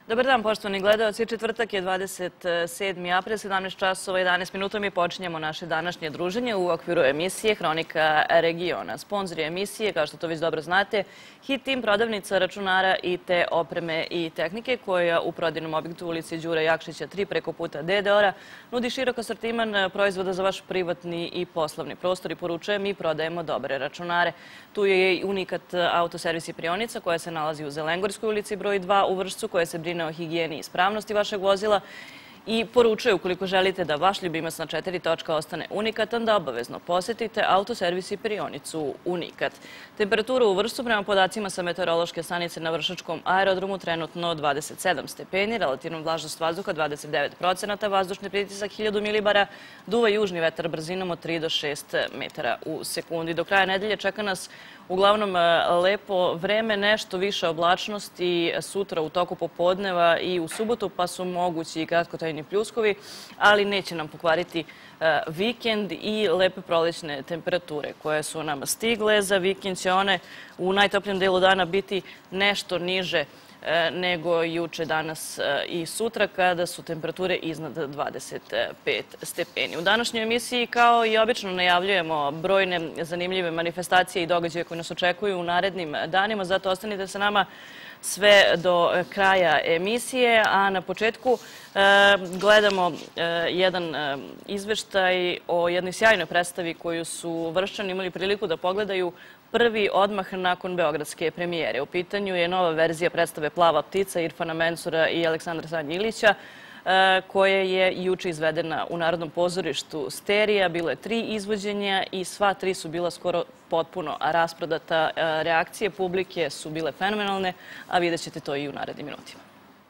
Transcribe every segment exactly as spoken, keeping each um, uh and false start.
Dobar dan, poštovani gledalci. Četvrtak je dvadeset sedmi april, sedamnaest časova jedanaest minuta. Mi počinjemo naše današnje druženje u okviru emisije Hronika regiona. Sponzori emisije, kao što to već dobro znate, Hit Team, prodavnica računara, I T opreme I tehnike, koja u prodajnom objektu ulici Đure Jakšića tri preko puta D D O-a nudi širok asortiman proizvoda za vaš privatni I poslovni prostor i poručuje: mi prodajemo dobre računare. Tu je I Unikat autoservis I prionica, koja se nalazi u Zelengorskoj ulici broj dva u Vršcu, koja se brine o higijeni I ispravnosti vašeg vozila I poručuje: ukoliko želite da vaš ljubimac na četiri točka ostane unikatan, da obavezno posetite autoservis I prionicu Unikat. Temperatura u Vršcu prema podacima sa meteorološke stanice na Vršačkom aerodromu trenutno dvadeset sedam stepeni, relativna vlažnost vazduha dvadeset devet procenata, vazdušni pritisak hiljadu milibara, duva južni vetar brzinom od tri do šest metara u sekundi. Do kraja nedelje čeka nas uglavnom lepo vreme, nešto više oblačnosti sutra u toku popodneva I u subotu, pa su mogući I kratkotrajni pljuskovi, ali neće nam pokvariti vikend I lepe prolećne temperature koje su nam stigle. Za vikend će one u najtoplijem delu dana biti nešto niže nego juče, danas I sutra, kada su temperature iznad dvadeset pet stepeni. U današnjoj emisiji, kao I obično, najavljujemo brojne zanimljive manifestacije I događaje koji nas očekuju u narednim danima, zato ostanite sa nama sve do kraja emisije, a na početku gledamo jedan izveštaj o jednoj sjajnoj predstavi koju su Vrščani imali priliku da pogledaju prvi odmah nakon beogradske premijere. U pitanju je nova verzija predstave Plava ptica Irfana Mensura I Aleksandra Sanje Ilića, koja je juče izvedena u Narodnom pozorištu Sterija. Bilo je tri izvođenja I sva tri su bila skoro potpuno rasprodata. Reakcije publike su bile fenomenalne, a vidjet ćete to I u narednim minutima.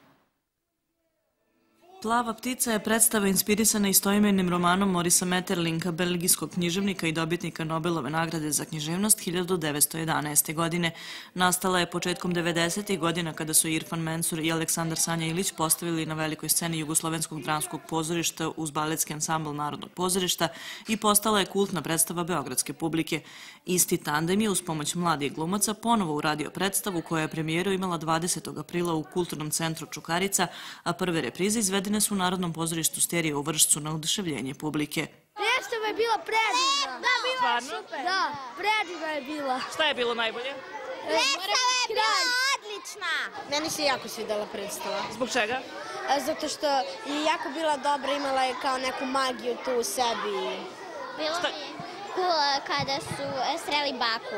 Plava ptica je predstava inspirisana istoimenim romanom Morisa Metterlinka, belgijskog književnika I dobitnika Nobelove nagrade za književnost hiljadu devetsto jedanaeste. godine. Nastala je početkom devedesetih godina kada su Irfan Mensur I Aleksandar Sanja Ilić postavili na velikoj sceni Jugoslovenskog dramskog pozorišta uz baletski ansambl Narodnog pozorišta I postala je kultna predstava beogradske publike. Isti tandem je uz pomoć mladih glumaca ponovo uradio predstavu koja je premijeru imala dvadesetog aprila u Kulturnom centru Čukarica, a prve reprize izvedene su u Narodnom pozorištu Sterija u Vršcu na oduševljenje publike. Predstava je bila predivna. Da, bila je super. Da, predivna je bila. Šta je bilo najbolje? Predstava je bila odlična. Meni se jako svidela predstava. Zbog čega? Zato što je jako bila dobra, imala je kao neku magiju tu u sebi. Bilo mi je cool kada su sreli baku.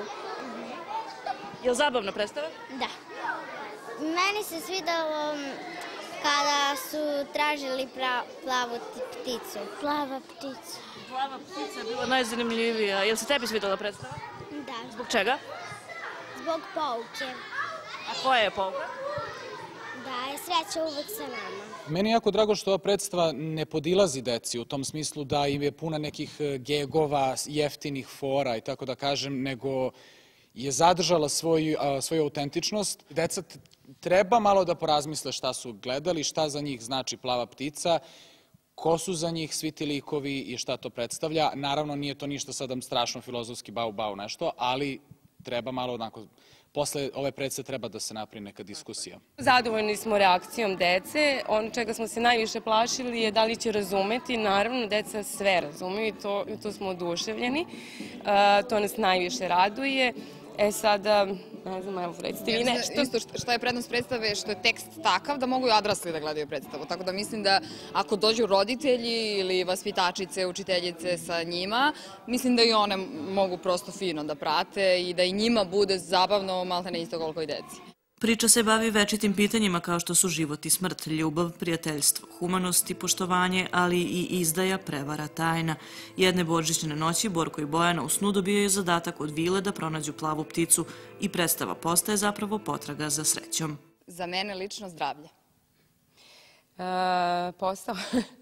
Je li zabavna predstava? Da. Meni se svidalo kada su tražili plavu pticu. Plava ptica. Plava ptica je bila najzanimljivija. Je li se tebi svidjela predstava? Da. Zbog čega? Zbog pouke. A koja je pouka? Da je sreća uvek sa nama. Meni je jako drago što ova predstava ne podilazi deci u tom smislu da im je puna nekih gegova, jeftinih fora I tako da kažem, nego je zadržala svoju, svoju autentičnost. Deca treba malo da porazmisle šta su gledali, šta za njih znači Plava ptica, ko su za njih svi ti likovi I šta to predstavlja. Naravno, nije to ništa sad strašno filozofski bau bau nešto, ali treba malo onako, posle ove predstave treba da se napravi neka diskusija. Zadovoljni smo reakcijom dece. Ono čega smo se najviše plašili je da li će razumeti. Naravno, deca sve razumeju I to, to smo oduševljeni. E, to nas najviše raduje. E sada, ne znam, evo, recite vi nešto. Isto što je prednost predstave, što je tekst takav da mogu I odrasli da gledaju predstavu. Tako da mislim da ako dođu roditelji ili vaspitačice, učiteljice sa njima, mislim da I one mogu prosto fino da prate I da I njima bude zabavno, maltene isto koliko I deci. Priča se bavi večitim pitanjima kao što su život I smrt, ljubav, prijateljstvo, humanost I poštovanje, ali I izdaja, prevara, tajna. Jedne božićne noći Borko I Bojana u snu dobijaju zadatak od vile da pronađu plavu pticu I predstava postaje zapravo potraga za srećom. Za mene lično zdravlje. E, posao?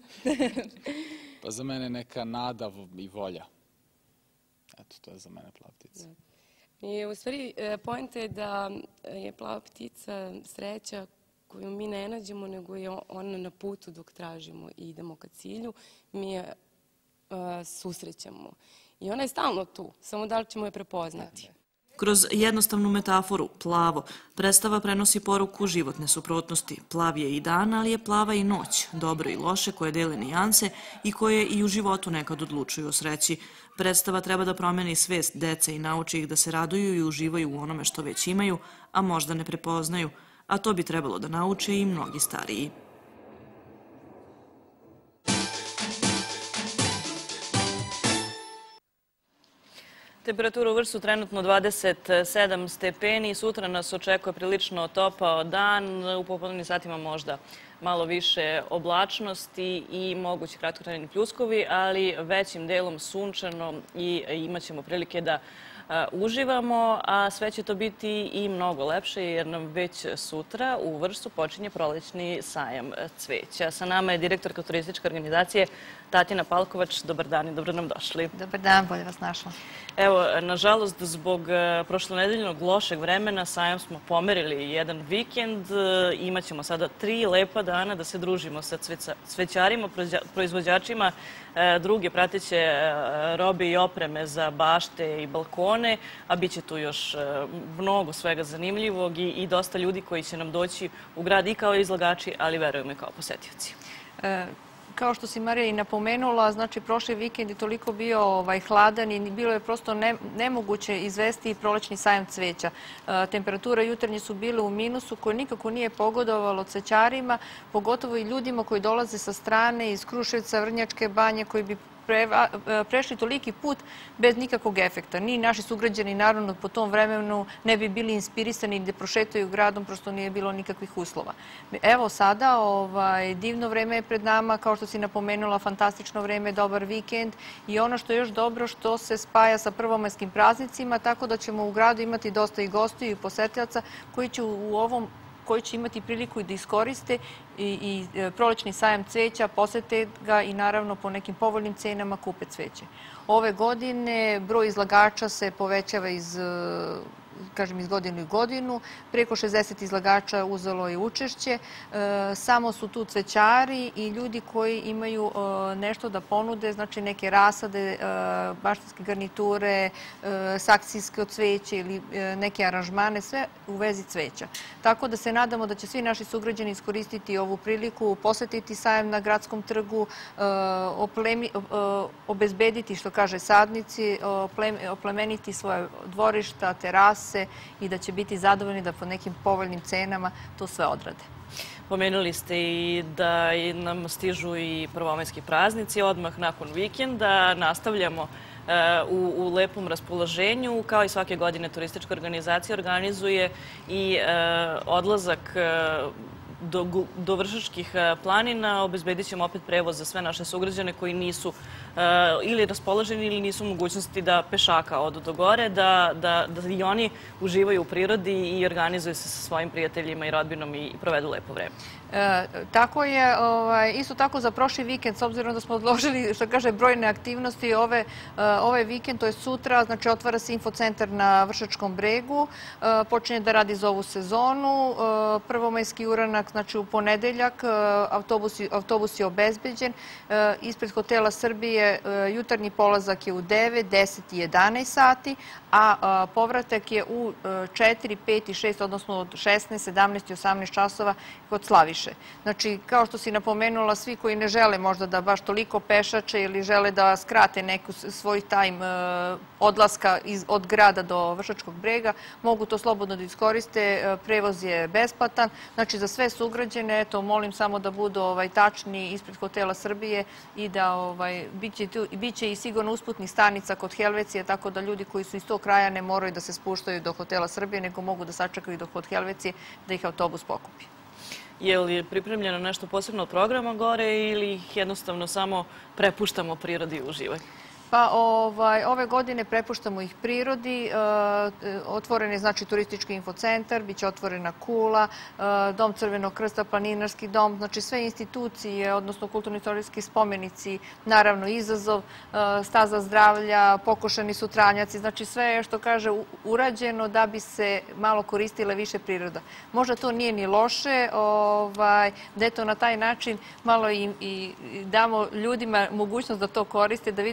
Pa za mene neka nada I volja. Eto, to je za mene Plava ptica. I u stvari, poenta je da je plava ptica sreća koju mi ne nađemo, nego je ona na putu dok tražimo I idemo ka cilju. Mi je susrećemo. I ona je stalno tu, samo da li ćemo je prepoznati. Kroz jednostavnu metaforu, plavo, predstava prenosi poruku životne suprotnosti. Plav je i dan, ali je plava i noć, dobro i loše koje dele nijanse i koje i u životu nekad odlučuju o sreći. Predstava treba da promeni svest dece i nauči ih da se raduju i uživaju u onome što već imaju, a možda ne prepoznaju, a to bi trebalo da nauče i mnogi stariji. Temperatura u Vršcu trenutno dvadeset sedam stepeni, sutra nas očekuje prilično topao dan, u popodnevnim satima možda malo više oblačnosti i mogući kratkotrajni pljuskovi, ali većim delom sunčano i imat ćemo prilike da uživamo, a sve će to biti i mnogo lepše jer nam već sutra u Vršcu počinje prolećni sajam cveća. Sa nama je direktorka turističke organizacije Tatjana Palkovač. Dobar dan i dobro nam došli. Dobar dan, bolje vas našla. Evo, nažalost, zbog prošlonedeljnog lošeg vremena sajam smo pomerili jedan vikend. Imaćemo sada tri lepa dana da se družimo sa cvećarima, proizvođačima druge prateće robe i opreme za bašte i balkone, a bit će tu još mnogo svega zanimljivog i dosta ljudi koji će nam doći u grad i kao izlagači, ali verujemo i kao posetioci. Kao što si Marija i napomenula, znači prošli vikend je toliko bio hladan i bilo je prosto nemoguće izvesti prolećni sajam cveća. Temperature jutarnje su bile u minusu koje nikako nije pogodovalo cvećarima, pogotovo i ljudima koji dolaze sa strane iz Kruševca, Vrnjačke Banje, koji bi prešli toliki put bez nikakvog efekta. Ni naši sugrađani, naravno, po tom vremenu ne bi bili inspirisani da prošetaju gradom, prosto nije bilo nikakvih uslova. Evo sada, divno vreme je pred nama, kao što si napomenula, fantastično vreme, dobar vikend i ono što je još dobro što se spaja sa prvomajskim praznicima, tako da ćemo u gradu imati dosta i gostiju i posetilaca koji će u ovom koji će imati priliku da iskoriste i prolećni sajam cveća, posete ga i naravno po nekim povoljnim cenama kupe cveće. Ove godine broj izlagača se povećava iz kažem, iz godinu i godinu. Preko šezdeset izlagača uzelo je učešće. Samo su tu cvećari i ljudi koji imaju nešto da ponude, znači neke rasade, baštinske garniture, saksijske od cveća ili neke aranžmane, sve u vezi cveća. Tako da se nadamo da će svi naši sugrađani iskoristiti ovu priliku, posetiti sajam na Gradskom trgu, obezbediti, što kaže sadnici, oplemeniti svoje dvorišta, terase, i da će biti zadovoljni da po nekim povoljnim cenama to sve odrade. Pomenuli ste i da nam stižu i prvomajski praznici. Odmah nakon vikenda nastavljamo u lepom raspoloženju. Kao i svake godine turistička organizacija organizuje i odlazak do Vršačkih planina. Obezbedit ćemo opet prevoz za sve naše sugrađane koji nisu ili raspoloženi ili nisu u mogućnosti da pešaka odu do gore, da i oni uživaju u prirodi i organizuju se sa svojim prijateljima i rodbinom i provedu lepo vreme. Tako je, isto tako za prošli vikend, s obzirom da smo odložili, što kaže, brojne aktivnosti, ovaj vikend, to je sutra, znači otvara se infocentar na Vršačkom bregu, počinje da radi za ovu sezonu, prvomajski uranak, znači u ponedeljak, autobus je obezbeđen, ispred hotela Srbije jutarnji polazak je u devet, deset i jedanaest sati, a povratak je u četiri, pet i šest, odnosno od šesnaest, sedamnaest i osamnaest časova kod Slaviše. Znači, kao što si napomenula, svi koji ne žele možda da baš toliko pešače ili žele da skrate neku svoj tajm odlaska od grada do Vršačkog brega, mogu to slobodno da iskoriste. Prevoz je besplatan. Znači, za sve sugrađane, eto, molim samo da budu tačni ispred hotela Srbije i da bit će i sigurno usputnih stanica kod Helvecije, tako da ljudi koji su iz tog kraja ne moraju da se spuštaju do hotela Srbije, nego mogu da sačekaju do kod Helvecije da ih autobus pokupi. Je li pripremljeno nešto posebno od programa gore ili ih jednostavno samo prepuštamo prirodi i uživanju? Pa ove godine prepuštamo ih prirodi, otvoren je znači turistički infocentar, bit će otvorena Kula, Dom Crvenog krsta, Planinarski dom, znači sve institucije, odnosno kulturno-istorijski spomenici, naravno izazov, staza zdravlja, pokošani su travnjaci, znači sve je što kaže urađeno da bi se malo koristile više priroda. Možda to nije ni loše, da eto na taj način malo i damo ljudima mogućnost da to koriste, da vide koliko je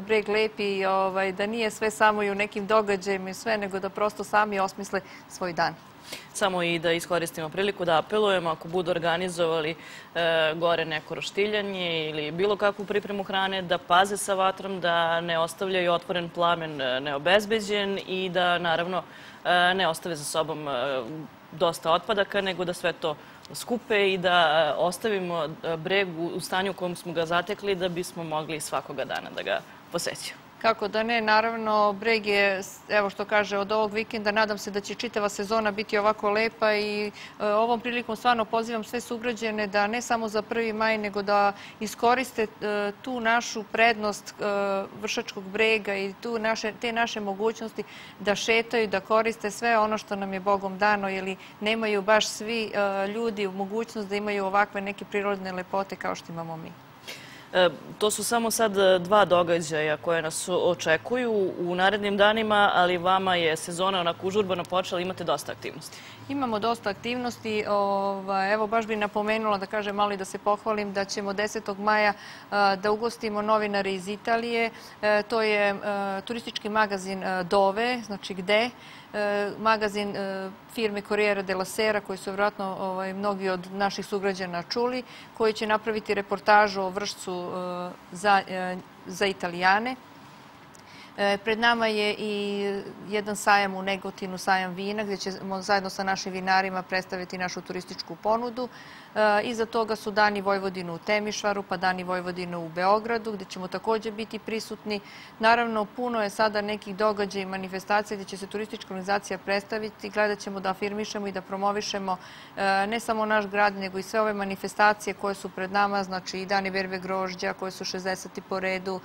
breg lepi, da nije sve samo i u nekim događajima i sve, nego da prosto sami osmisle svoj dan. Samo i da iskoristimo priliku da apelujemo ako budu organizovali gore neko roštiljanje ili bilo kakvu pripremu hrane, da paze sa vatrom, da ne ostavljaju otvoren plamen neobezbeđen i da naravno ne ostave za sobom dosta otpadaka, nego da sve to skupe i da ostavimo breg u stanju u kojem smo ga zatekli da bismo mogli svakoga dana da ga posećujemo. Kako da ne, naravno, breg je, evo što kaže, od ovog vikenda, nadam se da će čitava sezona biti ovako lepa i ovom prilikom stvarno pozivam sve sugrađane da ne samo za prvi maj, nego da iskoriste tu našu prednost Vršačkog brega i te naše mogućnosti da šetaju, da koriste sve ono što nam je Bogom dano, jer nemaju baš svi ljudi mogućnost da imaju ovakve neke prirodne lepote kao što imamo mi. To su samo sad dva događaja koje nas očekuju u narednim danima, ali vama je sezona onako užurbano počela, imate dosta aktivnosti. Imamo dosta aktivnosti. Evo, baš bih napomenula da kažem malo i da se pohvalim da ćemo desetog maja da ugostimo novinare iz Italije. To je turistički magazin Dove, znači Gde, magazin firme Corriere della Sera, koji su vjerojatno mnogi od naših sugrađana čuli, koji će napraviti reportažu o Vršcu za Italijane. Pred nama je i jedan sajam u Negotinu, sajam vina, gdje ćemo zajedno sa našim vinarima predstaviti našu turističku ponudu. Iza toga su Dani Vojvodine u Temišvaru, pa Dani Vojvodine u Beogradu, gdje ćemo također biti prisutni. Naravno, puno je sada nekih događaja i manifestacija gdje će se turistička organizacija predstaviti. Gledat ćemo da afirmišemo i da promovišemo ne samo naš grad, nego i sve ove manifestacije koje su pred nama, znači i Dani berbe grožđa, koje su šezdeseti po redu,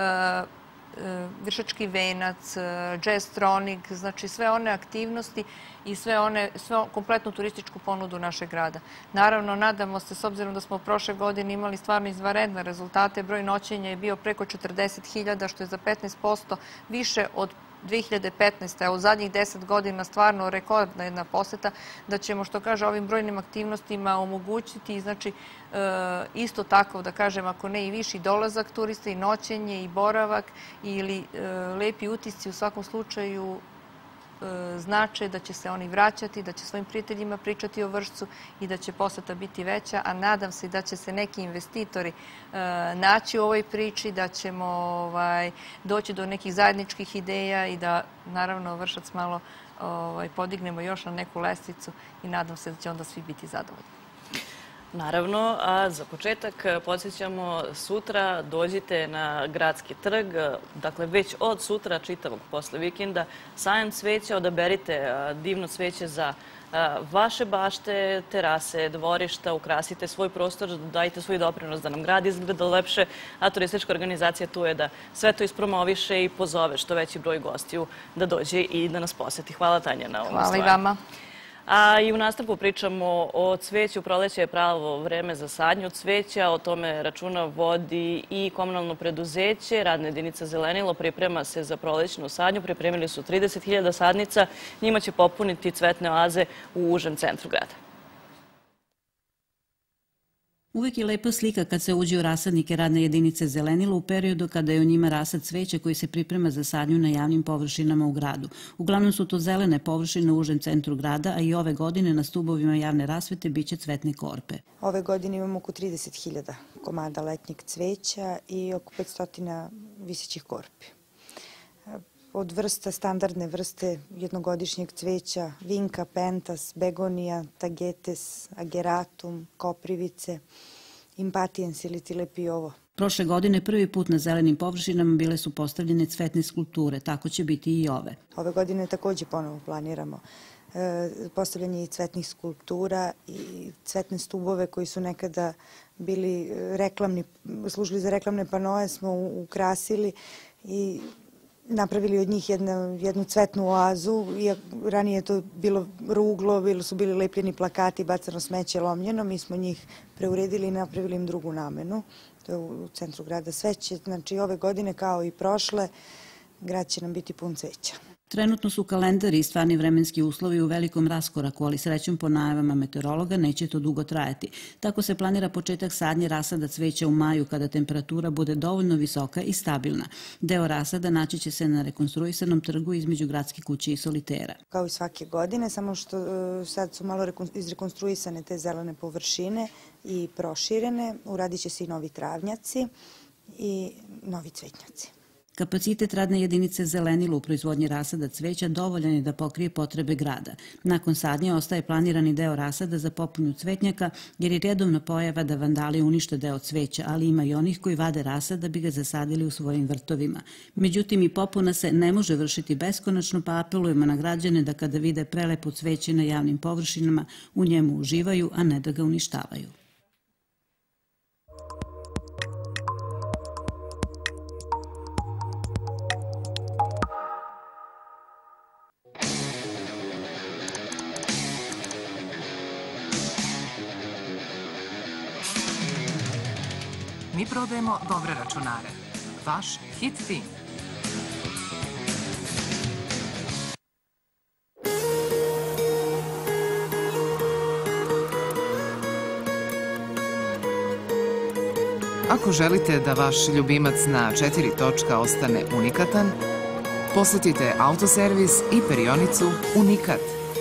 Vršački venac, Jazz Tronic, znači sve one aktivnosti i sve one, sve kompletnu turističku ponudu našeg grada. Naravno, nadamo se, s obzirom da smo prošle godine imali stvarno izvanredne rezultate, broj noćenja je bio preko četrdeset hiljada, što je za petnaest posto više od dve hiljade petnaeste. a u zadnjih deset godina stvarno rekordna jedna poseta, da ćemo, što kaže, ovim brojnim aktivnostima omogućiti, znači, isto tako, da kažem, ako ne i viši dolazak turista i noćenje i boravak ili lepi utisci u svakom slučaju znače da će se oni vraćati, da će svojim prijateljima pričati o Vršcu i da će poseta biti veća, a nadam se da će se neki investitori naći u ovoj priči, da ćemo doći do nekih zajedničkih ideja i da, naravno, Vršac malo podignemo još na neku lestvicu i nadam se da će onda svi biti zadovoljni. Naravno, a za početak podsjećamo, sutra dođite na Gradski trg, dakle već od sutra, čitavog posle vikenda, sajam cveća, odaberite divno cveće za vaše bašte, terase, dvorišta, ukrasite svoj prostor, dajte svoj doprinos da nam grad izgleda lepše, a turistička organizacija tu je da sve to ispromoviše i pozove što veći broj gostiju da dođe i da nas poseti. Hvala, Tanja, na ovom stvari. Hvala i vama. A i u nastavku pričamo o cveću. Proleće je pravo vreme za sadnju cveća. O tome računa vodi i komunalno preduzeće. Radna jedinica Zelenilo priprema se za prolećnu sadnju. Pripremili su trideset hiljada sadnica. Njima će popuniti cvetne oaze u užem centru grada. Uvijek je lepa slika kad se uđe u rasadnike radne jedinice Zelenilo u periodu kada je u njima rasad cveća koji se priprema za sadnju na javnim površinama u gradu. Uglavnom su to zelene površine u užem centru grada, a i ove godine na stubovima javne rasvete biće cvetne korpe. Ove godine imamo oko trideset hiljada komada letnjeg cveća i oko petsto visećih korpi. Od vrsta, standardne vrste jednogodišnjeg cveća, vinka, pentas, begonija, tagetes, ageratum, koprivice, impatiens ili tilepiovo. Prošle godine prvi put na zelenim površinama bile su postavljene cvetne skulpture, tako će biti i ove. Ove godine također ponovo planiramo postavljanje i cvetnih skulptura i cvetne stubove koji su nekada bili reklamni, služili za reklamne panoje, smo ukrasili i napravili od njih jednu cvetnu oazu. Ranije je to bilo ruglo, bilo su bili lepljeni plakati, bacano smeće, lomljeno. Mi smo njih preuredili i napravili im drugu namenu. To je u centru grada. Sve će, znači ove godine kao i prošle, grad će nam biti pun cveća. Trenutno su kalendari i stvarni vremenski uslovi u velikom raskoraku, ali srećom po najavama meteorologa neće to dugo trajati. Tako se planira početak sadnje rasada cveća u maju kada temperatura bude dovoljno visoka i stabilna. Deo rasada naći će se na rekonstruisanom trgu između Gradske kuće i Solitera. Kao i svake godine, samo što sad su malo izrekonstruisane te zelene površine i proširene, uradit će se i novi travnjaci i novi cvetnjaci. Kapacitet radne jedinice Zelenilo u proizvodnji rasada cveća dovoljan je da pokrije potrebe grada. Nakon sadnje ostaje planirani deo rasada za popunu cvetnjaka, jer je redovna pojava da vandali unište deo cveća, ali ima i onih koji vade rasad da bi ga zasadili u svojim vrtovima. Međutim, i popuna se ne može vršiti beskonačno, pa apelujemo na građane da kada vide prelepo cveće na javnim površinama, u njemu uživaju, a ne da ga uništavaju. Mi prodajemo dobre računare. Vaš Hit Team. Ako želite da vaš ljubimac na četiri točka ostane unikatan, posetite autoservis i perionicu Unikat.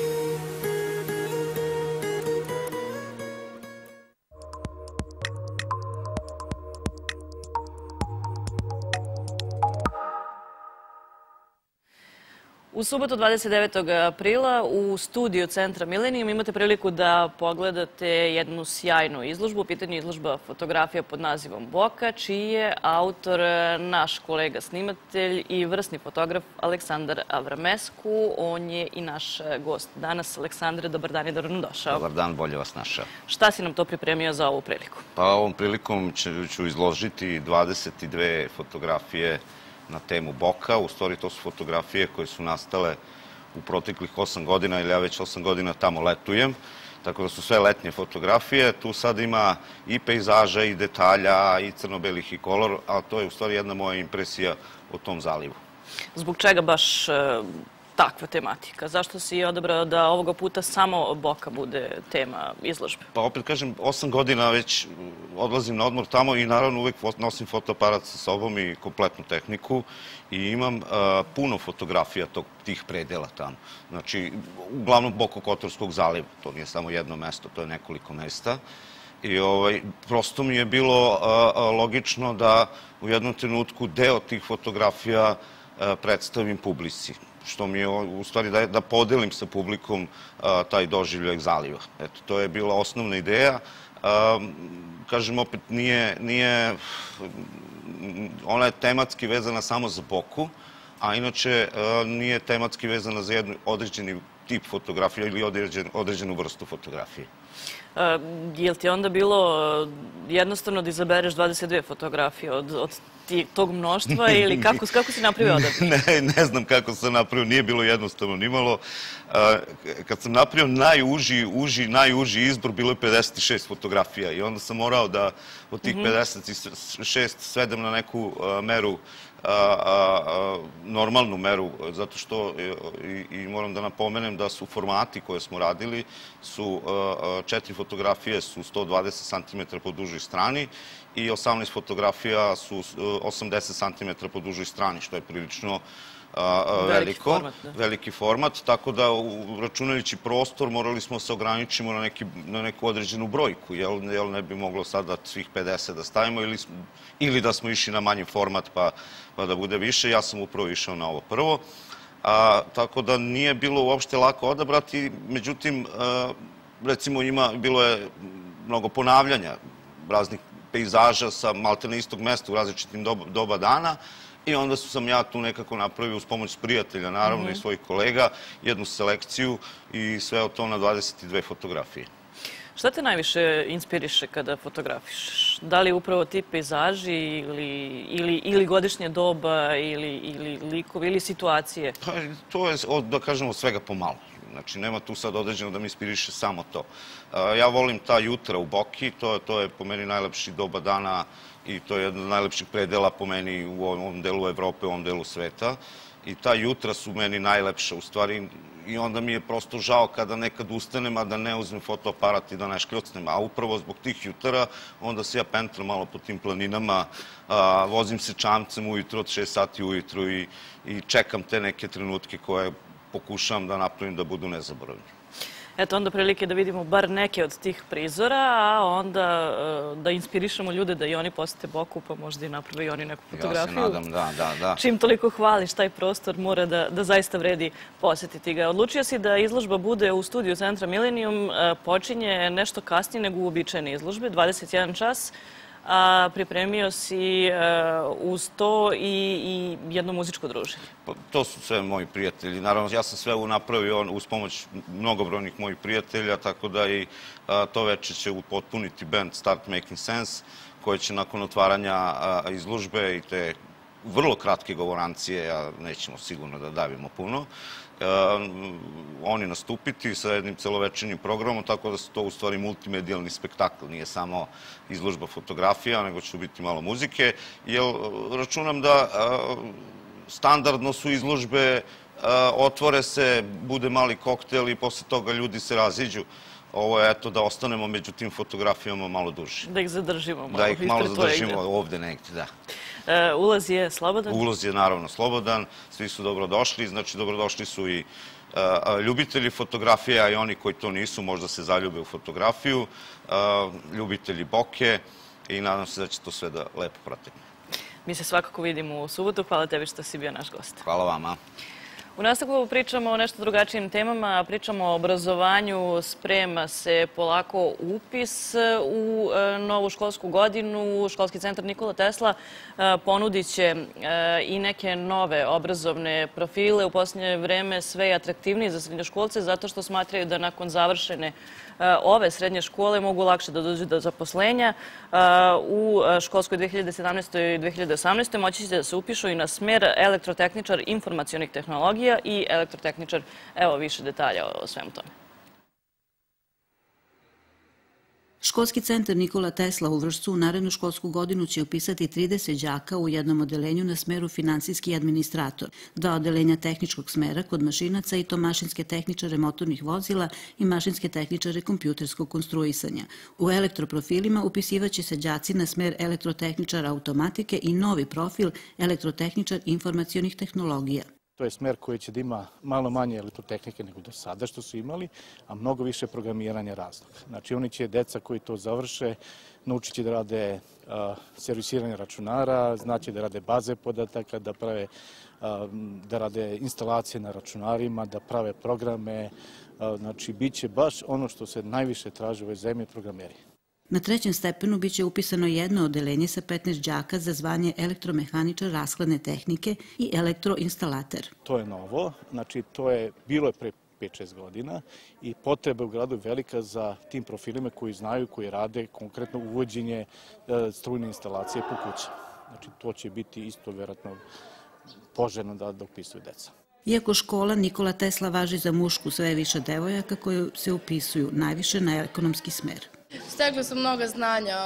U subotu dvadeset devetog aprila u studiju Centra Milenijum imate priliku da pogledate jednu sjajnu izložbu. U pitanju je izložba fotografija pod nazivom Boka, čiji je autor naš kolega snimatelj i vrsni fotograf Aleksandar Avramescu. On je i naš gost danas. Aleksandre, dobar dan i dobro došao. Dobar dan, bolje vas našao. Šta si nam to pripremio za ovu priliku? Pa ovom prilikom ću izložiti dvadeset dve fotografije na temu Boka. U stvari to su fotografije koje su nastale u proteklih osam godina, ili ja već osam godina tamo letujem. Tako da su sve letnje fotografije. Tu sad ima i pejzaža, i detalja, i crno-belih, i kolor, a to je u stvari jedna moja impresija o tom zalivu. Zbog čega baš takva tematika? Zašto si odabrao da ovoga puta samo Boka bude tema izložbe? Pa opet kažem, osam godina već odlazim na odmor tamo i naravno uvek nosim fotoaparat sa sobom i kompletnu tehniku i imam puno fotografija tih predela tamo. Znači, uglavnom Bokokotorskog zaliva. To nije samo jedno mesto, to je nekoliko mesta. I prosto mi je bilo logično da u jednom trenutku deo tih fotografija predstavim publici, što mi je u stvari da podelim sa publikom taj doživljaj zaliva. Eto, to je bila osnovna ideja. Kažem, opet, nije, ona je tematski vezana samo za Boku, a inače nije tematski vezana za jedan određeni tip fotografije ili određenu vrstu fotografije. Je li ti onda bilo jednostavno da izabereš dvadeset dve fotografije od tog mnoštva ili kako si napravio odabir? Ne, ne znam kako sam napravio, nije bilo jednostavno nimalo. Kad sam napravio najuži, uži, najuži izbor, bilo je pedeset šest fotografija i onda sam morao da od tih pedeset šest svedem na neku meru, normalnu meru, zato što i moram da napomenem da su formati koje smo radili, su četiri fotografije su sto dvadeset centimetara po dužoj strani i osamnaest fotografija su osamdeset centimetara po dužoj strani, što je prilično veliko, veliki format, tako da računajući prostor morali smo se ograničimo na neku određenu brojku, jer ne bi moglo sada svih pedeset da stavimo ili da smo išli na manji format pa da bude više. Ja sam upravo išao na ovo prvo, tako da nije bilo uopšte lako odabrati, međutim, recimo bilo je mnogo ponavljanja raznih pejzaža sa maltene istog mesta u različitim doba dana i onda sam ja tu nekako napravio uz pomoć prijatelja, naravno i svojih kolega, jednu selekciju i sve o to na dvadeset dve fotografije. Šta te najviše inspiriše kada fotografišeš? Da li upravo ti pejzaži ili godišnje doba ili likovi ili situacije? To je, da kažemo, svega pomalo. Znači, nema tu sad određeno da mi inspiriše samo to. Ja volim ta jutra u Boki, to je po meni najlepši doba dana i to je jedan od najlepših predela po meni u ovom delu Evrope, u ovom delu sveta. i ta jutra su meni najlepša u stvari i onda mi je prosto žao kada nekad ustanem, a da ne uzmem fotoaparat i da ne škljocnem, a upravo zbog tih jutara onda se ja pentram malo po tim planinama, vozim se čamcem ujutro od šest sati ujutru i čekam te neke trenutke koje pokušavam da napravim da budu nezaboravni. Eto, onda prilike da vidimo bar neke od tih prizora, a onda da inspirišemo ljude da i oni posete Boku, pa možda i naprave i oni neku fotografiju. Ja se nadam, da, da, da. Čim toliko hvališ taj prostor, mora da zaista vredi posetiti ga. Odlučio si da izložba bude u studiju Centra Milenijum, počinje nešto kasnije nego uobičajene izložbe, dvadeset jedan čas, a pripremio si uz to i jedno muzičko druženje. To su sve moji prijatelji. Naravno, ja sam sve ovo napravio uz pomoć mnogobrojnih mojih prijatelja, tako da i to večer će upotpuniti band Start Making Sense, koji će nakon otvaranja izložbe i te vrlo kratke govorancije, a nećemo sigurno da davimo puno, oni nastupiti sa jednim celovečernjim programom, tako da su to u stvari multimedijalni spektakl, nije samo izložba fotografija, nego će biti malo muzike, jer računam da standardno su izložbe, otvore se, bude mali koktel i posle toga ljudi se raziđu. Ovo je eto da ostanemo među tim fotografijama malo duže. Da ih zadržimo malo. Da ih malo zadržimo ovde negdje, da. Ulaz je slobodan? Ulaz je naravno slobodan, svi su dobrodošli, znači dobrodošli su i ljubitelji fotografije, a i oni koji to nisu, možda se zaljube u fotografiju, ljubitelji Boke i nadam se da će to sve da lepo pratimo. Mi se svakako vidimo u subotu. Hvala tebi što si bio naš gost. Hvala vama. U nastavku pričamo o nešto drugačijim temama, pričamo o obrazovanju, sprema se polako upis u novu školsku godinu. Školski centar Nikola Tesla ponudit će i neke nove obrazovne profile. U posljednje vreme sve je atraktivnije za srednjoškolce zato što smatraju da nakon završene ove srednje škole mogu lakše da dođu do zaposlenja. U školskoj dve hiljade sedamnaestoj i dve hiljade osamnaestoj moći će da se upišu i na smer elektrotehničar informacionih tehnologija i elektrotehničar. Evo više detalja o svemu tome. Školski centar Nikola Tesla u Vršcu u narednu školsku godinu će upisati trideset đaka u jednom odelenju na smeru finansijski administrator, dva odelenja tehničkog smera kod mašinaca i to mašinske tehničare motornih vozila i mašinske tehničare kompjuterskog konstruisanja. U elektroprofilima upisivaće se đaci na smer elektrotehničar automatike i novi profil elektrotehničar informacionih tehnologija. To je smer koji će da ima malo manje elektrotehnike nego do sada što su imali, a mnogo više programiranja raznog. Znači oni će, deca koji to završe, naučit će da rade servisiranje računara, znaće da rade baze podataka, da prave, da rade instalacije na računarima, da prave programe. Znači bit će baš ono što se najviše traži u ovoj zemlji, programeri. Na trećem stepenu biće upisano jedno odelenje sa petnaest đaka za zvanje elektromehaničar rashladne tehnike i elektroinstalater. To je novo, znači to je bilo je pre pet šest godina i potreba u gradu je velika za tim profilima koji znaju, koji rade konkretno uvođenje strujne instalacije po kući. Znači to će biti isto vjerojatno poželjno da upisuju deca. Iako škola Nikola Tesla važi za mušku, sve je više devojaka koje se upisuju najviše na ekonomski smer. Stekla sam mnoga znanja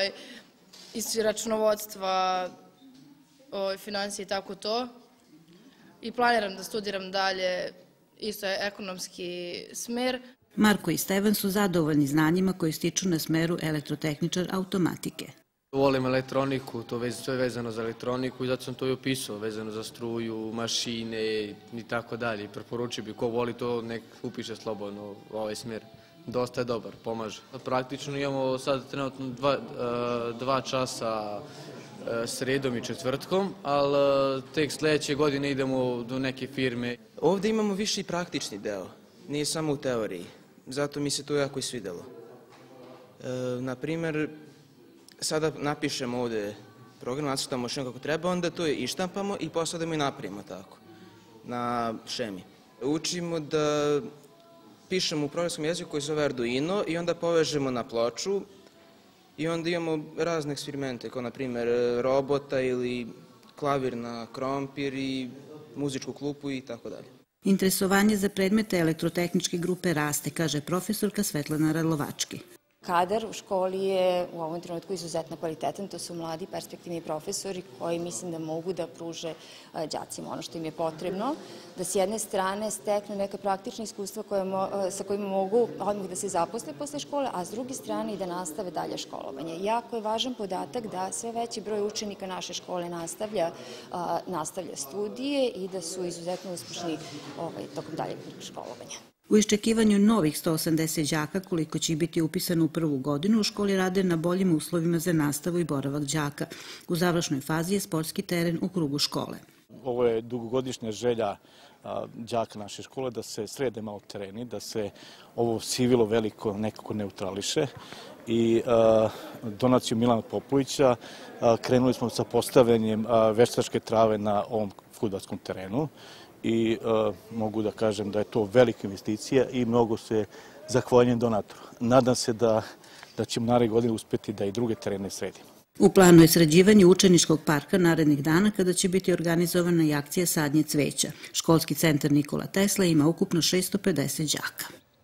iz računovodstva, financije i tako to. I planiram da studiram dalje isto ekonomski smer. Marko i Stevan su zadovoljni znanjima koji stiču na smeru elektrotehničar automatike. Volim elektroniku, to je sve vezano za elektroniku i zato sam to i opisao, vezano za struju, mašine i tako dalje. Preporučio bi ko voli to, nek upiše slobodno u ovaj smer. Dosta je dobar, pomaže. Praktično imamo sad trenutno dva časa sredom i četvrtkom, ali tek sljedeće godine idemo do neke firme. Ovdje imamo više i praktični deo, nije samo u teoriji, zato mi se to jako i svidelo. Naprimjer, sada napišemo ovdje program, nacrtamo mašinu kako treba, onda to i štampamo i posadamo i napravimo tako, na šemi. Učimo da pišemo u programskom jeziku koji se zove Arduino i onda povežemo na ploču i onda imamo razne eksperimente, kao na primjer robota ili klavir na krompir i muzičku klupu i tako dalje. Interesovanje za predmete elektrotehničke grupe raste, kaže profesorka Svetlana Radlovački. Kadar u školi je u ovom trenutku izuzetno kvalitetan, to su mladi perspektivni profesori koji mislim da mogu da pruže đacima ono što im je potrebno, da s jedne strane steknu neka praktična iskustva sa kojima mogu odmah da se zaposle posle škole, a s druge strane i da nastave dalje školovanje. Jako je važan podatak da sve veći broj učenika naše škole nastavlja studije i da su izuzetno uspešni tokom daljeg školovanja. U iščekivanju novih sto osamdeset đaka, koliko će biti upisano u prvu godinu, u školi rade na boljim uslovima za nastavu i boravak đaka. U završnoj fazi je sportski teren u krugu škole. Ovo je dugogodišnja želja đaka naše škole da se srede malo tereni, da se ovo sivilo veliko nekako neutrališe i donaciju Milana Popovića krenuli smo sa postavljanjem veštačke trave na ovom fudbalskom terenu i mogu da kažem da je to velika investicija i mnogo se zahvaljujem donatoru. Nadam se da ćemo naredne godine uspeti da i druge terene sredimo. U planu je sređivanje učeničkog parka narednih dana kada će biti organizovana i akcija sadnje cveća. Školski centar Nikola Tesla ima ukupno šesto pedeset đaka.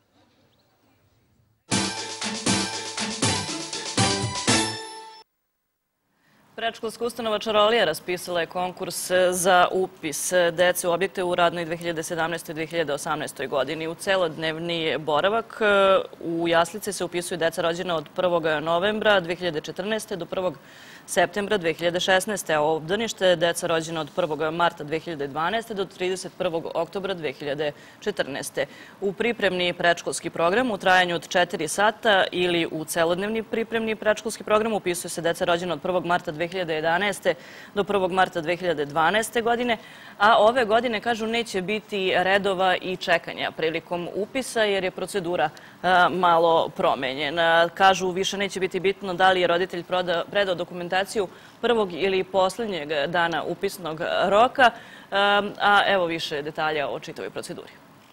Predškolska ustanova Čarolija raspisala je konkurs za upis dece u objekte u radnoj dve hiljade sedamnaestoj i dve hiljade osamnaestoj godini. U celodnevni boravak u jaslice se upisuju deca rođena od prvog novembra dve hiljade četrnaeste. do prvog septembra dve hiljade šesnaeste. a obdanište deca rođena od prvog marta dve hiljade dvanaeste. do trideset prvog oktobra dve hiljade četrnaeste. U pripremni predškolski program u trajanju od četiri sata ili u celodnevni pripremni predškolski program upisuju se deca rođena od prvog marta dve hiljade jedanaeste. do prvog marta dve hiljade dvanaeste. godine, a ove godine, kažu, neće biti redova i čekanja prilikom upisa jer je procedura malo promenjena. Kažu, više neće biti bitno da li je roditelj predao dokumentaciju prvog ili poslednjeg dana upisnog roka, a evo više detalja o čitavoj proceduri.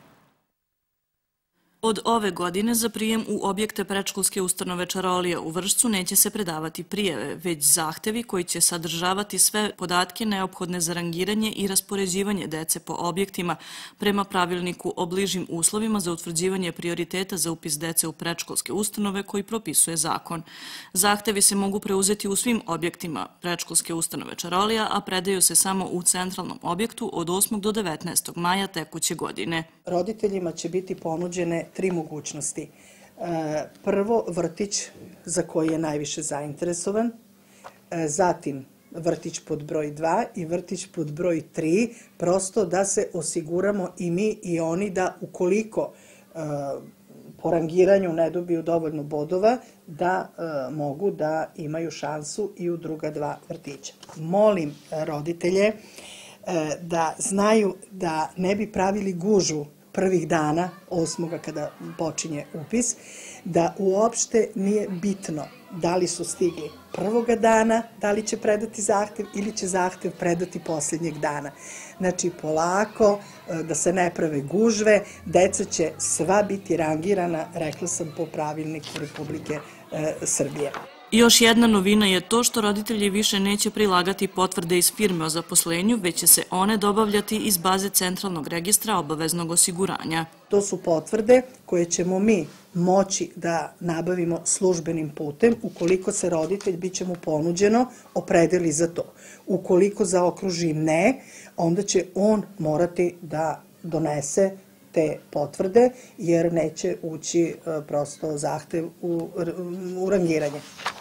Od ove godine za prijem u objekte predškolske ustanove Čarolija u Vršcu neće se predavati prijave, već zahtevi koji će sadržavati sve podatke neophodne za rangiranje i raspoređivanje dece po objektima prema pravilniku o bližim uslovima za utvrđivanje prioriteta za upis dece u predškolske ustanove koji propisuje zakon. Zahtevi se mogu preuzeti u svim objektima predškolske ustanove Čarolija, a predaju se samo u centralnom objektu od osmog do devetnaestog maja tekuće godine. Roditeljima će biti ponuđene tri mogućnosti. Prvo, vrtić za koji je najviše zainteresovan, zatim vrtić pod broj dva i vrtić pod broj tri, prosto da se osiguramo i mi i oni da ukoliko po rangiranju ne dobiju dovoljno bodova, da mogu da imaju šansu i u druga dva vrtića. Molim roditelje da znaju da ne bi pravili gužu prvih dana, osmoga kada počinje upis, da uopšte nije bitno da li su stigli prvoga dana, da li će predati zahtev ili će zahtev predati posljednjeg dana. Znači, polako, da se ne prave gužve, deca će sva biti rangirana, rekla sam, po pravilniku Republike Srbije. Još jedna novina je to što roditelji više neće prilagati potvrde iz firme o zaposlenju, već će se one dobavljati iz baze Centralnog registra obaveznog osiguranja. To su potvrde koje ćemo mi moći da nabavimo službenim putem. Ukoliko se roditelj, bit će mu ponuđeno, opredeli za to. Ukoliko zaokruži ne, onda će on morati da donese te potvrde, jer neće ući prosto zahtev u rangiranje.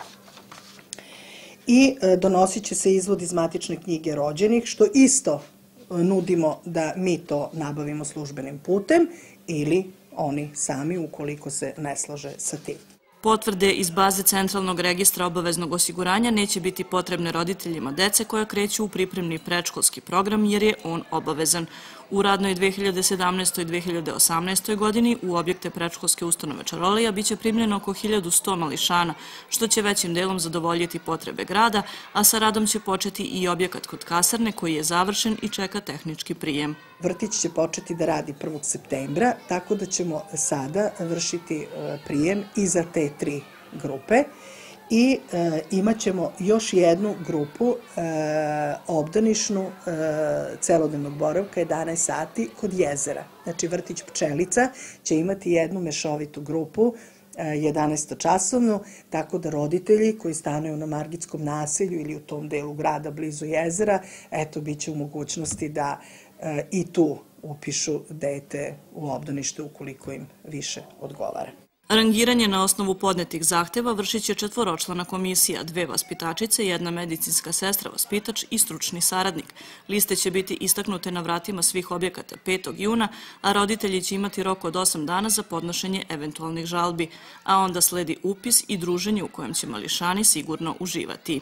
I donosit će se izvod iz matične knjige rođenih, što isto nudimo da mi to nabavimo službenim putem ili oni sami ukoliko se ne slaže sa tim. Potvrde iz baze Centralnog registra obaveznog osiguranja neće biti potrebne roditeljima dece koja kreću u pripremni predškolski program jer je on obavezan. U radnoj dve hiljade sedamnaestoj i dve hiljade osamnaestoj godini u objekte predškolske ustanove Čarolija biće primljeno oko hiljadu sto mališana, što će većim delom zadovoljiti potrebe grada, a sa radom će početi i objekat kod kasarne koji je završen i čeka tehnički prijem. Vrtić će početi da radi prvog septembra, tako da ćemo sada vršiti prijem i za te tri grupe i imat ćemo još jednu grupu obdanišnu celodnevnog boravka jedanaest sati kod jezera. Znači, vrtić Pčelica će imati jednu mešovitu grupu jedanaestočasovnu, tako da roditelji koji stanuju na Margitskom naselju ili u tom delu grada blizu jezera, eto, bit će u mogućnosti da i tu upišu dete u obdanište ukoliko im više odgovara. Rangiranje na osnovu podnetih zahteva vršit će četvoročlana komisija, dve vaspitačice, jedna medicinska sestra, vaspitač i stručni saradnik. Liste će biti istaknute na vratima svih objekata petog juna, a roditelji će imati rok od osam dana za podnošenje eventualnih žalbi, a onda sledi upis i druženje u kojem će mališani sigurno uživati.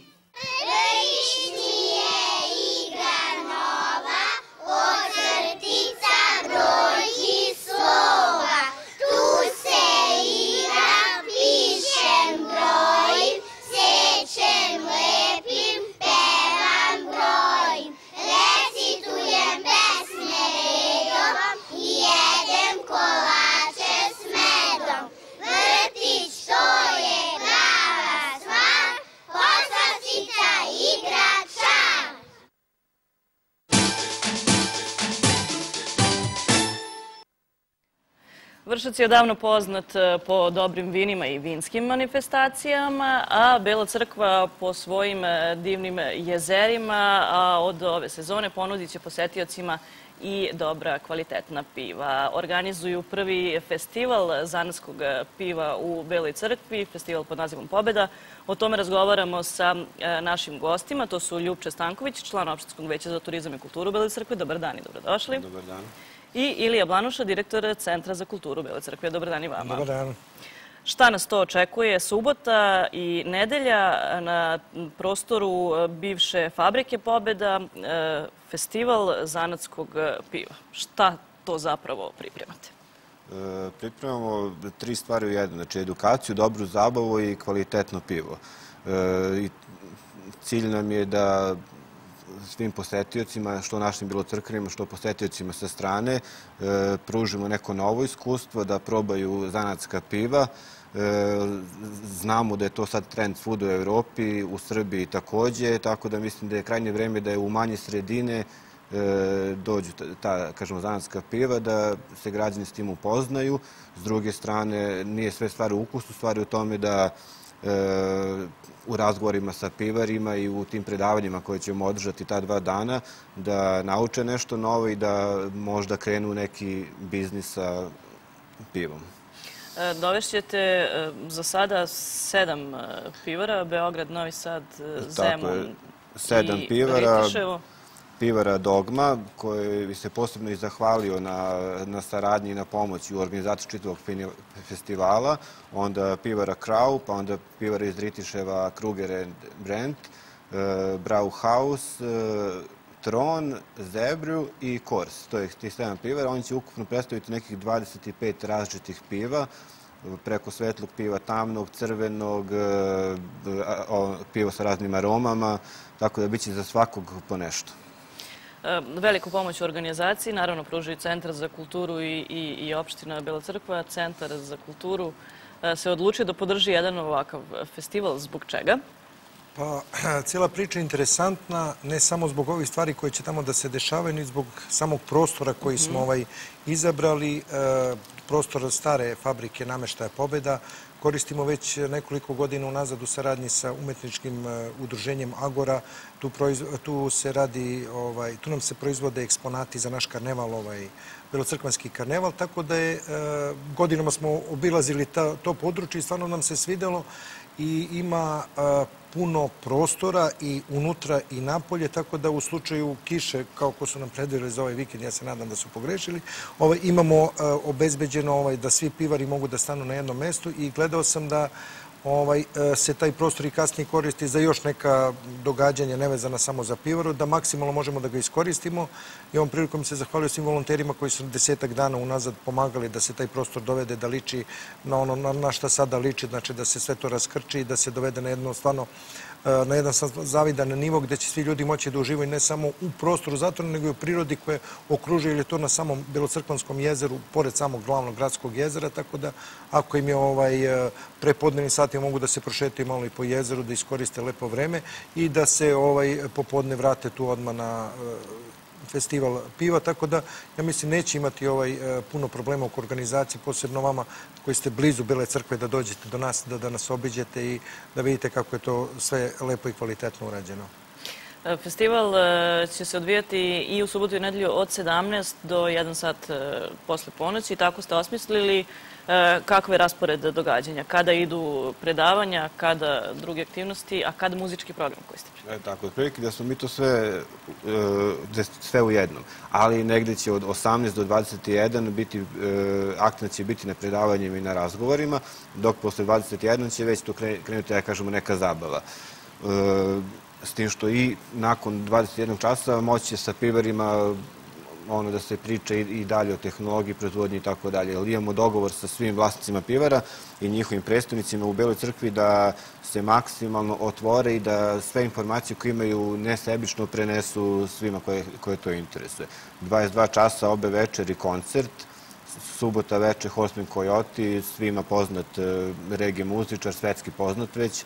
Vršac je odavno poznat po dobrim vinima i vinskim manifestacijama, a Bela Crkva po svojim divnim jezerima, a od ove sezone ponudit će posetiocima i dobra kvalitetna piva. Organizuju prvi festival zanatskog piva u Beloj Crkvi, festival pod nazivom Pobeda. O tome razgovaramo sa našim gostima. To su Ljupče Stanković, član Opštinskog veća za turizam i kulturu u Beloj Crkvi. Dobar dan i dobrodošli. Dobar dan. I Ilija Blanuša, direktor Centra za kulturu Bele Crkve. Dobar dan i vama. Dobar dan. Šta nas to očekuje? Subota i nedelja na prostoru bivše fabrike Pobeda, festival zanatskog piva. Šta to zapravo pripremate? Pripremamo tri stvari u jednu. Znači edukaciju, dobru zabavu i kvalitetno pivo. Cilj nam je da svim posetiocima, što našim belocrkvenima, što posetiocima sa strane, pružimo neko novo iskustvo, da probaju zanatska piva. Znamo da je to sad trend svuda u Evropi, u Srbiji takođe, tako da mislim da je krajnje vreme da je u manje sredine dođu ta, kažemo, zanatska piva, da se građani s tim upoznaju. S druge strane, nije sve stvari u ukusu, stvari u tome da u razgovorima sa pivarima i u tim predavanjima koje ćemo održati ta dva dana, da nauče nešto novo i da možda krenu neki biznis sa pivom. Dovešćete za sada sedam pivara, Beograd, Novi Sad, Zemun sedam i pivara, Britiševo. Pivara Dogma, koji bi se posebno i zahvalio na, na saradnji i na pomoći u organizaciji čitavog festivala, onda pivara Krau, pa onda pivara iz Ritiševa Kruger and Brandt, Brauhaus, Tron, Zebru i Kors. To je tih sedam pivara. Oni će ukupno predstaviti nekih dvadeset pet različitih piva, preko svetlog piva, tamnog, crvenog, piva sa raznim aromama, tako da bit će za svakog po nešto. Veliku pomoć u organizaciji, naravno, pružaju Centar za kulturu i, i, i opština Bela Crkva. Centar za kulturu se odlučio da podrži jedan ovakav festival. Zbog čega? Pa, cijela priča je interesantna, ne samo zbog ovih stvari koje će tamo da se dešavaju, ni zbog samog prostora koji smo ovaj izabrali. Prostor stare fabrike nameštaja Pobeda koristimo već nekoliko godina unazad u saradnji sa umetničkim udruženjem Agora. Tu, tu se radi, ovaj, tu nam se proizvode eksponati za naš karneval, ovaj, belocrkvanski karneval, tako da je, godinama smo obilazili ta, to područje i stvarno nam se svidelo i ima puno prostora i unutra i napolje, tako da u slučaju kiše, kao ko su nam predvideli za ovaj vikend, ja se nadam da su pogrešili, ovaj, imamo obezbeđeno ovaj, da svi pivari mogu da stanu na jednom mestu i gledao sam da ovaj, se taj prostor i kasnije koristi za još neka događanja nevezana samo za pivaru, da maksimalno možemo da ga iskoristimo. I ovom prilikom se zahvaljujem svim volonterima koji su desetak dana unazad pomagali da se taj prostor dovede, da liči na ono na, na šta sada liči, znači da se sve to raskrči i da se dovede na jedno stvarno na jedan zavidan nivo gde će svi ljudi moći da uživaju ne samo u prostoru zatvora, nego i u prirodi koje okružuje, ili je to na samom Belocrkvanskom jezeru, pored samog glavnog gradskog jezera, tako da ako im je ovaj prepodnevni sati mogu da se prošetaju malo i po jezeru, da iskoriste lepo vreme i da se ovaj popodne vrate tu odmah na festival piva, tako da ja mislim neće imati puno problema oko organizacije, posebno vama koji ste blizu Bele crkve da dođete do nas, da nas obiđete i da vidite kako je to sve lepo i kvalitetno urađeno. Festival će se odvijati i u subotu i nedelju od sedamnaest do jedan sat posle ponoći. Tako ste osmislili kakve je raspored događanja, kada idu predavanja, kada druge aktivnosti, a kada muzički program koji ste pripremili? Tako, otprilike da smo mi to sve sve u jednom, ali negde će od osamnaest do dvadeset jedan biti, akcent će biti na predavanjima i na razgovorima, dok posle dvadeset jedan će već to krenuti, da kažemo, neka zabava. S tim što i nakon dvadeset jednog časa moći sa pivarima ono da se priča i dalje o tehnologiji, proizvodnji i tako dalje. Jer imamo dogovor sa svim vlasnicima pivara i njihovim predstavnicima u Beloj crkvi da se maksimalno otvore i da sve informacije koje imaju nesebično prenesu svima koje to interesuje. dvadeset dva časa obe večeri koncert, subota večer Horsemen Coyote, svima poznat reggae muzičar, svetski poznat već,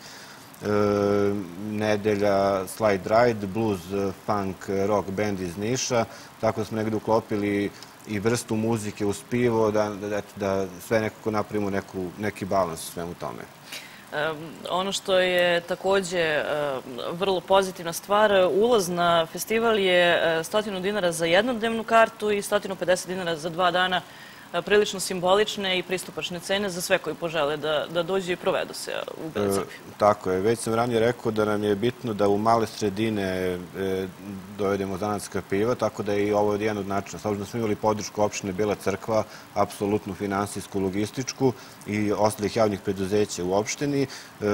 nedelja Slide Ride, blues, funk, rock band iz Niša, tako da smo negdje uklopili i vrstu muzike uz pivo, da sve nekako napravimo neki balans u svemu tome. Ono što je takođe vrlo pozitivna stvar, ulaz na festival je stotinu dinara za jednodnevnu kartu i stotinu pedeset dinara za dva dana, prilično simbolične i pristupačne cene za sve koji požele da dođu i provedu se u Beloj crkvi. Tako je. Već sam ranije rekao da nam je bitno da u male sredine dovedemo zanatska piva, tako da je i ovo jedan od načina. S obzirom da smo imali podršku opštine Bela crkva, apsolutnu finansijsku, logističku i ostalih javnih preduzeća u opštini.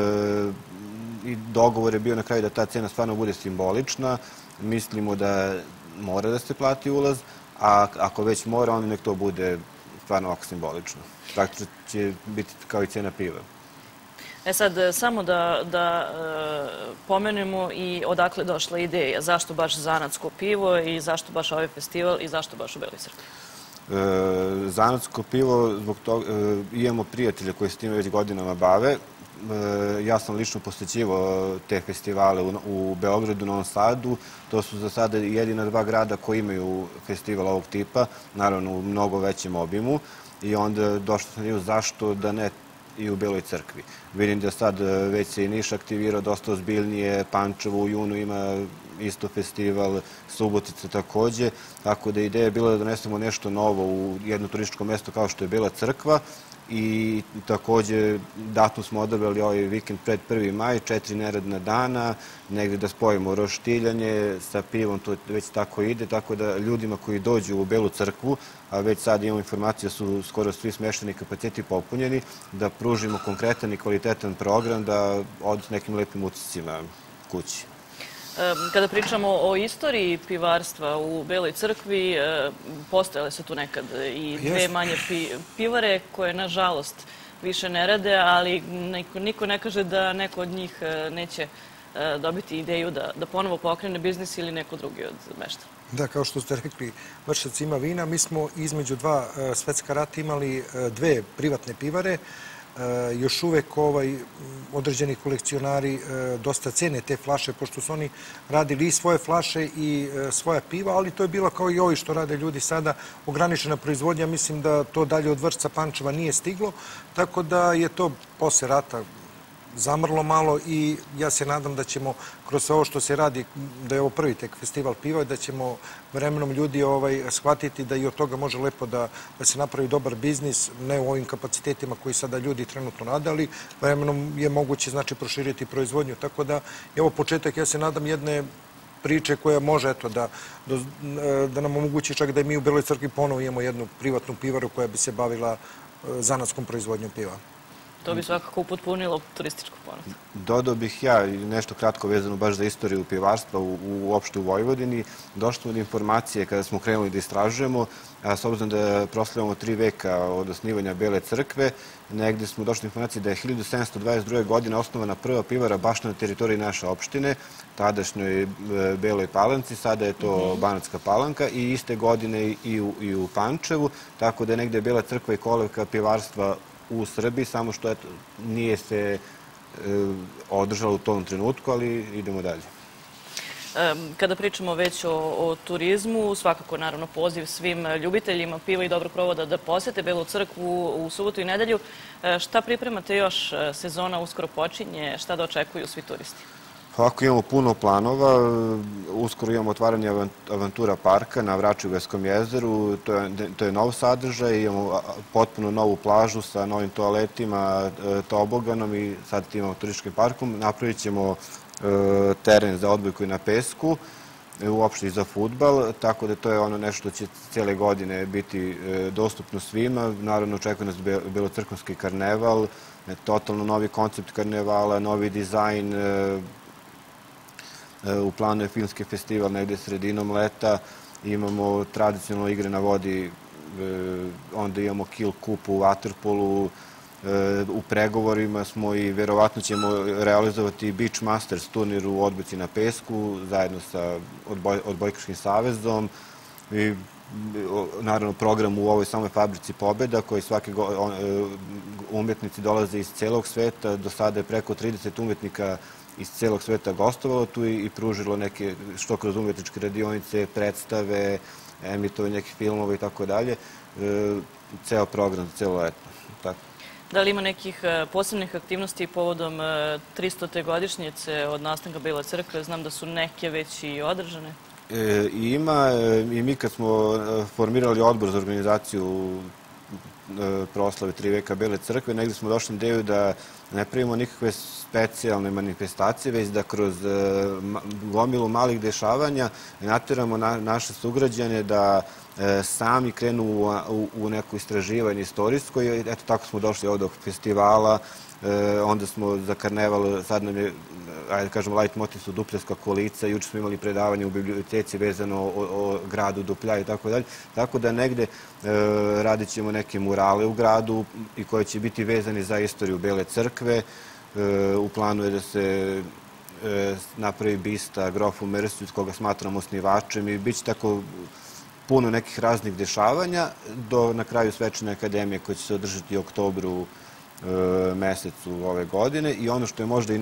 I dogovor je bio na kraju da ta cena stvarno bude simbolična. Mislimo da mora da se plati ulaz, a ako već mora, onda nek to bude stvarno ovako simbolično. Praktično će biti kao i cena piva. E sad, samo da pomenemo i odakle došla ideja. Zašto baš zanatsko pivo i zašto baš ovaj festival i zašto baš u Beloj crkvi? Zanatsko pivo, zbog toga imamo prijatelje koji se time već godinama bave. Ja sam lično posećivao te festivale u Beogradu, Novom Sadu. To su za sada jedina dva grada koji imaju festival ovog tipa, naravno u mnogo većem obimu. I onda došlo sam i zašto da ne i u Beloj crkvi. Vidim da sad već se i Niš aktivirao dosta ozbiljnije, Pančevo u junu ima isto festival, Subotica takođe, tako da ideja je bila da donesemo nešto novo u jedno turističko mesto kao što je Bela crkva i takođe datum smo odabrali ovaj vikend pred prvi maj, četiri neradna dana, negde da spojimo roštiljanje sa pivom, to već tako ide, tako da ljudima koji dođu u Belu crkvu, a već sad imamo informacije da su skoro svi smešteni kapaciteti popunjeni, da pružimo konkretan i kvalitetan program, da odu s nekim lepim utiscima kući. Kada pričamo o istoriji pivarstva u Beloj crkvi, postojale su tu nekad i dve manje pivare koje, nažalost, više ne rade, ali niko ne kaže da neko od njih neće dobiti ideju da ponovo pokrene biznis ili neko drugi od meštana. Da, kao što ste rekli, Vršac ima vina. Mi smo između dva svetska rata imali dve privatne pivare. Još uvek određeni kolekcionari dosta cene te flaše, pošto su oni radili i svoje flaše i svoja piva, ali to je bilo kao i ovi što rade ljudi sada, ograničena proizvodnja. Mislim da to dalje od Vršca, Pančeva nije stiglo, tako da je to posle rata zamrlo malo i ja se nadam da ćemo kroz ovo što se radi, da je ovo prvi tek festival piva, da ćemo vremenom ljudi shvatiti da i od toga može lepo da se napravi dobar biznis, ne u ovim kapacitetima koji sada ljudi trenutno rade, ali vremenom je moguće proširiti proizvodnju. Tako da je ovo početak, ja se nadam, jedne priče koja može da nam omogući čak da i mi u Beloj crkvi ponovo imamo jednu privatnu pivaru koja bi se bavila zanatskom proizvodnjom piva. To bi svakako upotpunilo turističku ponudu. Dodao bih ja nešto kratko vezano baš za istoriju pivarstva uopšte u Vojvodini. Došli smo do informacije kada smo krenuli da istražujemo, a s obzirom da proslavljamo tri veka od osnivanja Bele crkve, negde smo došli do informacije da je hiljadu sedamsto dvadeset druge. godine osnovana prva pivara baš na teritoriji naše opštine, tadašnjoj Beloj Palanci, sada je to Banatska Palanka i iste godine i u Pančevu, tako da je negde Bela crkva i kolevka pivarstva u Srbiji, samo što nije se održalo u tom trenutku, ali idemo dalje. Kada pričamo već o turizmu, svakako naravno poziv svim ljubiteljima piva i dobrog provoda da posete Belu crkvu u subotu i nedelju. Šta pripremate još? Sezona uskoro počinje. Šta da očekuju svi turisti? Ovako imamo puno planova. Uskoro imamo otvaranje Avantura parka na Vračevarskom jezeru. To je nov sadržaj. Imamo potpuno novu plažu sa novim toaletima, toboganom i sad imamo turističkim parkom. Napravit ćemo teren za odbojku i na pesku, uopšte i za fudbal, tako da to je ono nešto što će cijele godine biti dostupno svima. Naravno, očekuje nas Belocrkvanski karneval, totalno novi koncept karnevala, novi dizajn, u planu je filmski festival negde sredinom leta, imamo tradicionalno igre na vodi, onda imamo Kill Cup u waterpolu, u pregovorima smo i verovatno ćemo realizovati Beach Masters turnir u odbojci na pesku zajedno sa Odbojkaškim savezom i naravno program u ovoj samoj fabrici Pobeda koji svake umetnici dolaze iz celog sveta. Do sada je preko trideset umetnika iz celog sveta gostovalo tu i pružilo neke, što kroz umetničke radionice, predstave, emitovanje nekih filmova i tako dalje. Ceo program za celo leto. Tako. Da li ima nekih posebnih aktivnosti povodom tristote godišnjice od nastanka Bele crkve? Znam da su neke već i održane. Ima i mi kad smo formirali odbor za organizaciju proslave tri veka Bele crkve, negde smo došli na ideju da ne pravimo nikakve specijalne manifestacije, već da kroz gomilu malih dešavanja nateramo naše sugrađane da sami krenu u neko istraživanje istorijsko i eto tako smo došli ovde do festivala, onda smo za karneval, sad nam je, ajde kažemo, light motiv su Dupljanska kolica, juče smo imali predavanje u biblioteci vezano o gradu Duplja i tako dalje, tako da negde radit ćemo neke murale u gradu i koje će biti vezani za istoriju Bele crkve. U planu je da se napravi bista grofu Mrsu, koga smatramo osnivačem i bit će tako puno nekih raznih dešavanja do na kraju Svečane akademije koja će se održati u oktobru mesecu ove godine i ono što je možda i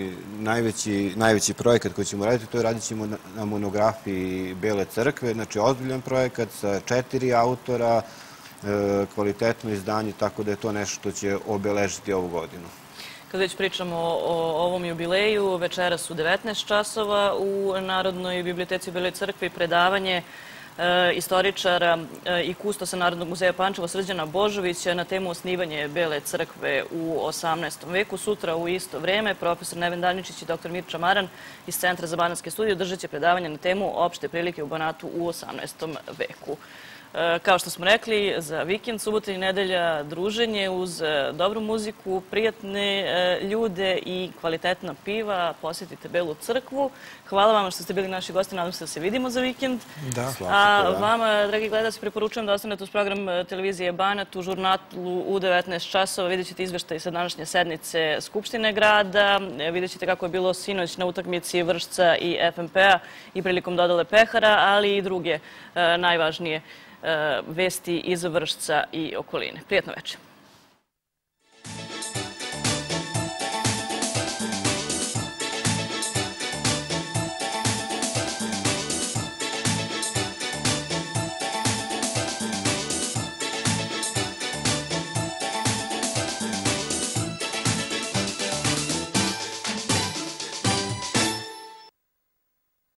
najveći projekat koji ćemo raditi, to je radit ćemo na monografiji Bele crkve, znači ozbiljan projekat sa četiri autora, kvalitetno izdanje, tako da je to nešto što će obeležiti ovu godinu. Kad već pričamo o ovom jubileju, večeras u devetnaest časova u Narodnoj biblioteci Bele crkve predavanje istoričara i kustosa Narodnog muzeja Pančevo Srđana Božovića na temu osnivanje Bele crkve u osamnaestom veku. Sutra u isto vreme profesor Neven Danjičić i doktor Mirča Maran iz Centra za banatske studije održat će predavanje na temu opšte prilike u Banatu u osamnaestom veku. Kao što smo rekli, za vikend, subota i nedelja druženje uz dobru muziku, prijatne ljude i kvalitetna piva. Posjetite Belu crkvu. Hvala vam što ste bili naši gosti. Nadam se da se vidimo za vikend. Da. A vama, dragi gledalci, preporučujem da ostanete uz program televizije Banat u žurnalu u devetnaest časova. Vidjet ćete izveštaj sa današnje sednice Skupštine grada. Vidjet ćete kako je bilo sinoć na utakmici Vršca i F M P-a i prilikom dodele pehara, ali i druge najvažnije vesti iz Vršca i okoline. Prijatno večer.